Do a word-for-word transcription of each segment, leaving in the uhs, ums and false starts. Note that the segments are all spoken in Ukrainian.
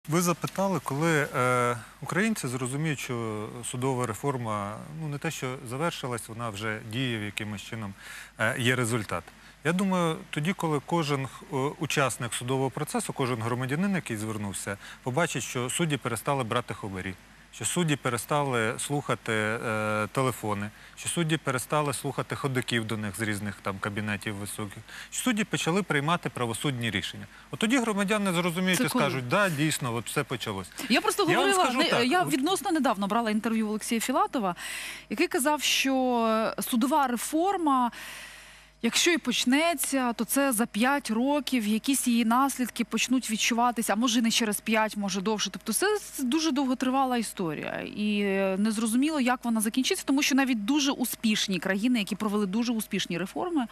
Ви запитали, коли е, українці зрозуміють, що судова реформа, ну не те, що завершилась, вона вже діє, якимось чином е, є результат. Я думаю, тоді, коли кожен е, учасник судового процесу, кожен громадянин, який звернувся, побачить, що судді перестали брати хабарі, що судді перестали слухати е, телефони, що судді перестали слухати ходаків до них з різних там кабінетів високих, що судді почали приймати правосудні рішення. От тоді громадяни зрозуміють і скажуть, да, дійсно, от все почалось. Я просто я говорила, скажу не, так, я от... відносно недавно брала інтерв'ю Олексія Філатова, який казав, що судова реформа, якщо і почнеться, то це за п'ять років, якісь її наслідки почнуть відчуватися, а може не через п'ять, може довше. Тобто це дуже довготривала історія. І незрозуміло, як вона закінчиться, тому що навіть дуже успішні країни, які провели дуже успішні реформи,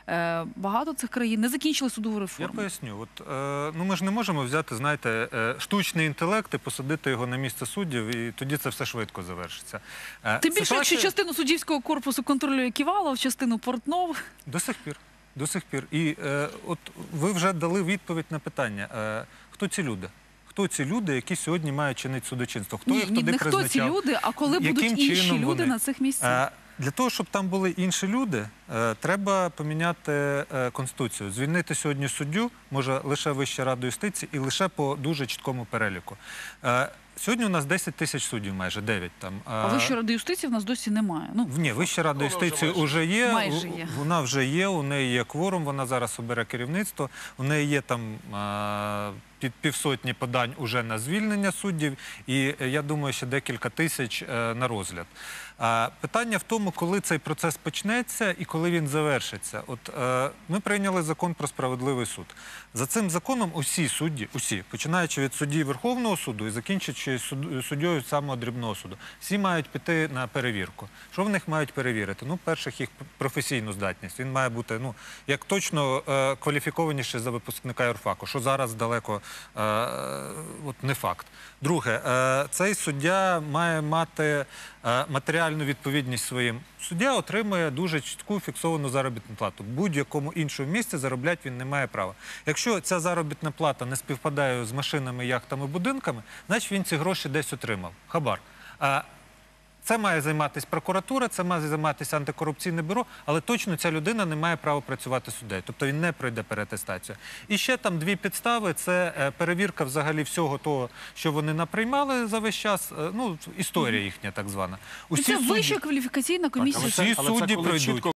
багато цих країн не закінчили судову реформу. Я поясню. От, е, ну, ми ж не можемо взяти, знаєте, е, штучний інтелект і посадити його на місце суддів, і тоді це все швидко завершиться. Е, Тим більше, ситуація... якщо частину суддівського корпусу контролює Ківалов, частину Портнов... До сих пір. До сих пір. І е, от ви вже дали відповідь на питання. Е, хто ці люди? Хто ці люди, які сьогодні мають чинити судочинство? Хто ні, їх ні, туди не призначав? Хто ці люди, а коли будуть інші люди вони? на цих місцях? Е, для того, щоб там були інші люди, е, треба поміняти е, Конституцію. Звільнити сьогодні суддю може лише Вища рада юстиції і лише по дуже чіткому переліку. Е, Сьогодні у нас десять тисяч суддів, майже дев'ять там. А Вищої ради юстиції в нас досі немає. Ну, Ні, Вища рада юстиції вже є, майже є. Вона вже є, у неї є кворум, вона зараз обере керівництво, у неї є там а, під півсотні подань уже на звільнення суддів, і я думаю, ще декілька тисяч а, на розгляд. А, питання в тому, коли цей процес почнеться і коли він завершиться. От а, ми прийняли закон про справедливий суд. За цим законом усі судді, усі, починаючи від судді Верховного суду і закінчуючи суддєю самого дрібного суду, всі мають піти на перевірку. Що в них мають перевірити? Ну, перших, їх професійну здатність. Він має бути, ну, як точно е, кваліфікованіший за випускника юрфаку, що зараз далеко е, от не факт. Друге, е, цей суддя має мати е, матеріальну відповідність своїм. Суддя отримує дуже чітку фіксовану заробітну плату. Будь-якому іншому місці заробляти він не має права. Якщо ця заробітна плата не співпадає з машинами, яхтами, будинками, значить він ці гроші десь отримав. Хабар. А це має займатися прокуратура, це має займатися антикорупційне бюро, але точно ця людина не має права працювати суддею. Тобто він не пройде переатестацію. І ще там дві підстави – це перевірка взагалі всього того, що вони наприймали за весь час, ну, історія їхня так звана. Усі це судді... Вища кваліфікаційна комісія. Усі судді пройдуть.